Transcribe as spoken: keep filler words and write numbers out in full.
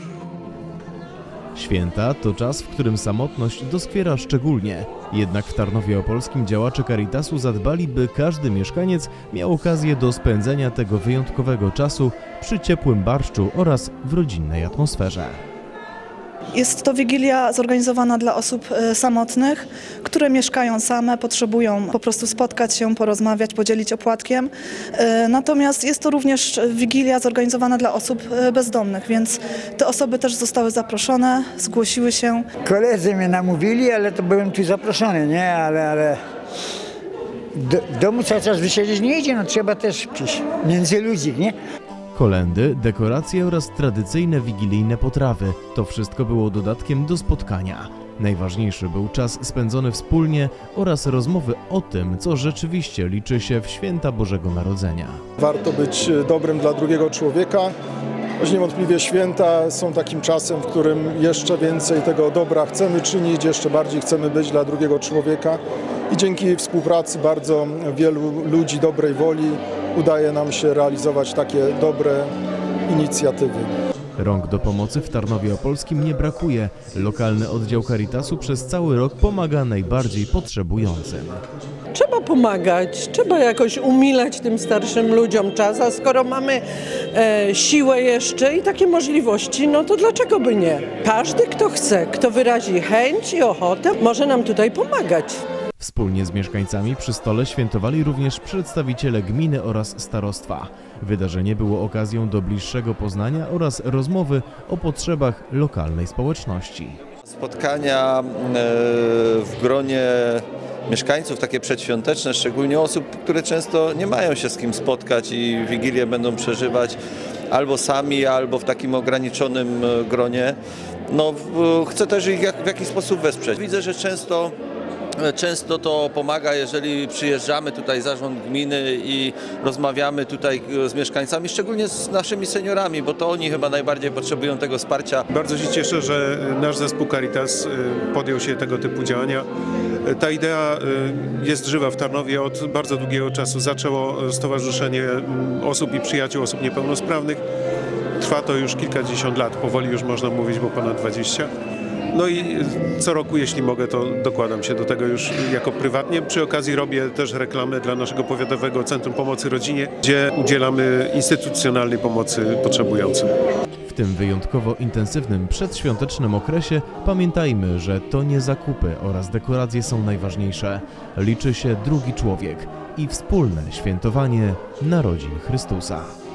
Święta to czas, w którym samotność doskwiera szczególnie. Jednak w Tarnowie Opolskim działacze Caritasu zadbali, by każdy mieszkaniec miał okazję do spędzenia tego wyjątkowego czasu przy ciepłym barszczu oraz w rodzinnej atmosferze. Jest to wigilia zorganizowana dla osób samotnych, które mieszkają same, potrzebują po prostu spotkać się, porozmawiać, podzielić opłatkiem. Natomiast jest to również wigilia zorganizowana dla osób bezdomnych, więc te osoby też zostały zaproszone, zgłosiły się. Koledzy mnie namówili, ale to byłem tu zaproszony, nie? Ale, ale do, w domu cały czas wysiedzieć nie idzie, no trzeba też gdzieś między ludzi, nie? Kolendy, dekoracje oraz tradycyjne wigilijne potrawy – to wszystko było dodatkiem do spotkania. Najważniejszy był czas spędzony wspólnie oraz rozmowy o tym, co rzeczywiście liczy się w święta Bożego Narodzenia. Warto być dobrym dla drugiego człowieka. Choć niewątpliwie święta są takim czasem, w którym jeszcze więcej tego dobra chcemy czynić, jeszcze bardziej chcemy być dla drugiego człowieka. I dzięki współpracy bardzo wielu ludzi dobrej woli udaje nam się realizować takie dobre inicjatywy. Rąk do pomocy w Tarnowie Opolskim nie brakuje. Lokalny oddział Caritasu przez cały rok pomaga najbardziej potrzebującym. Trzeba pomagać, trzeba jakoś umilać tym starszym ludziom czas, a skoro mamy e, siłę jeszcze i takie możliwości, no to dlaczego by nie? Każdy, kto chce, kto wyrazi chęć i ochotę, może nam tutaj pomagać. Wspólnie z mieszkańcami przy stole świętowali również przedstawiciele gminy oraz starostwa. Wydarzenie było okazją do bliższego poznania oraz rozmowy o potrzebach lokalnej społeczności. Spotkania w gronie mieszkańców, takie przedświąteczne, szczególnie osób, które często nie mają się z kim spotkać i Wigilię będą przeżywać albo sami, albo w takim ograniczonym gronie. No, chcę też ich w jakiś sposób wesprzeć. Widzę, że często Często to pomaga, jeżeli przyjeżdżamy tutaj, zarząd gminy, i rozmawiamy tutaj z mieszkańcami, szczególnie z naszymi seniorami, bo to oni chyba najbardziej potrzebują tego wsparcia. Bardzo się cieszę, że nasz zespół Caritas podjął się tego typu działania. Ta idea jest żywa w Tarnowie od bardzo długiego czasu. Zaczęło Stowarzyszenie Osób i Przyjaciół Osób Niepełnosprawnych. Trwa to już kilkadziesiąt lat, powoli już można mówić, bo ponad dwadzieścia. No i co roku, jeśli mogę, to dokładam się do tego już jako prywatnie. Przy okazji robię też reklamę dla naszego Powiatowego Centrum Pomocy Rodzinie, gdzie udzielamy instytucjonalnej pomocy potrzebującym. W tym wyjątkowo intensywnym przedświątecznym okresie pamiętajmy, że to nie zakupy oraz dekoracje są najważniejsze. Liczy się drugi człowiek i wspólne świętowanie narodzin Chrystusa.